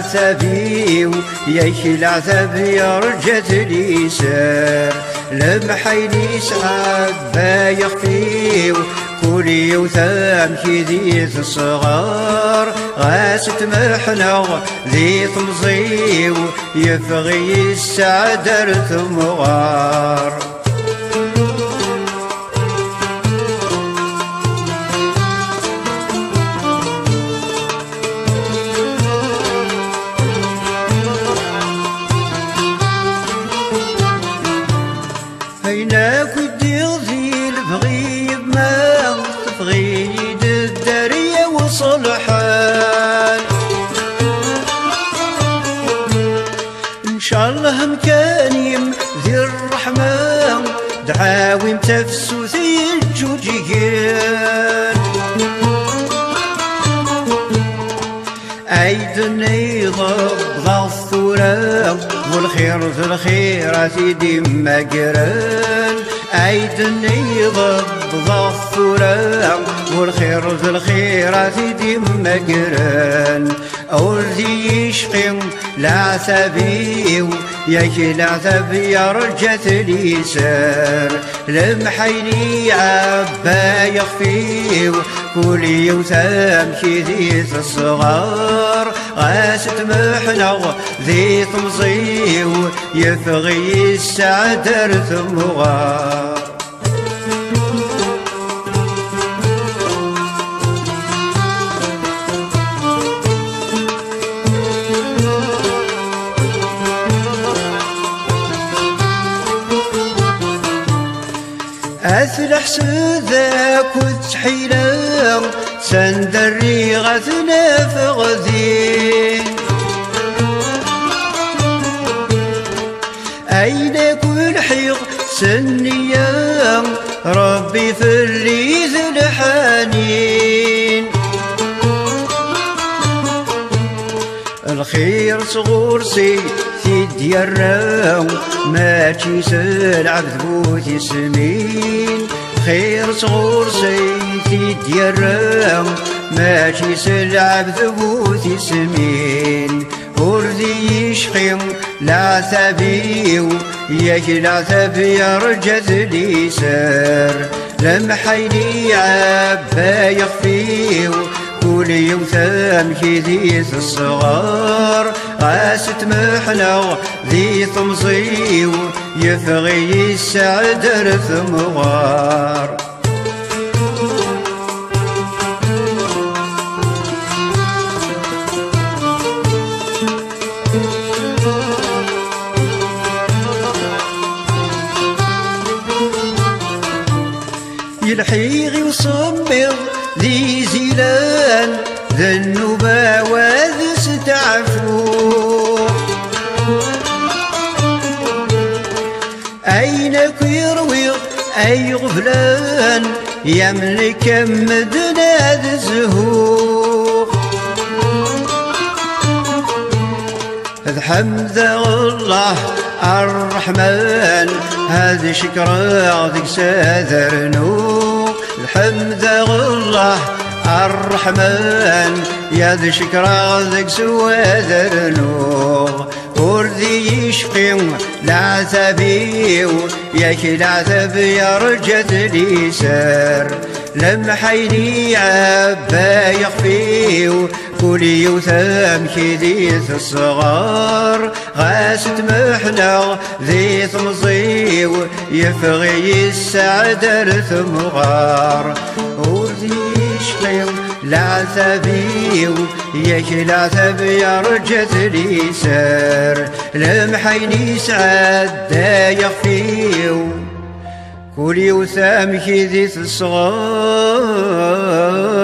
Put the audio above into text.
العتابي ياك العتاب يرجت لي سار لمحيني سعاد بايختي كل يوثام كيديت الصغار غاست محنا ذي تمزيو يفغي السعدر ثمغار هيناك الديغزي البغي بما تبغي الدرية وصلحان إن شاء الله مكانيم ذي الرحمن دعاوي متفسوثي الجوجيان أيدني ضبض الثورة والخير في الخيرات ديما قران أيدني ضبض الثورة والخير في الخيرات ديما قران أولدي يشقي العتابي ياك العتاب يرجت لي سار لمحيني عبا يخفي كل يوثام كيديت الصغار غاست محنا ذي تمزيو يفغي السعدر ثمغار أثلح سذاك وتحيلا سندري غثنا فغذي أين كل حيغ سنيا ربي في الليث الحنين الخير صغور سيدي الراو ما تيسال عبد بوتي سمين خير صغور سيدي الراو ما تيسال عبد بوتي سمين وردي يشقي العتابي ياك العتاب يرجت لي سار لمحيني عبا يخفي كل يوثام كيديت الصغار غاست محنا ذي تمزيو يفغي السعدر ثمغار يلحيغي وصمر ذي زيلان ذا النبا وذي ستعفو أين كيروي أي غفلان يملك مدنا ذي الزهور الحمد الله الرحمن هذا شكر ذيك ساذر نور الحمد الله الرحمن يا ذي شكر ذيك سواذر نور وردي يشقي العتابي ياك العتاب يرجت لي سار لمحيني عبا يخفي كل يوثام كيديت الصغار غاست محنا ذي تمزيو يفغي السعدر ثمغار وردي يشقي العتابي ياك العتاب يرجت لي سار لمحيني سعاد يخفيو كل يوثام كيديت الصغار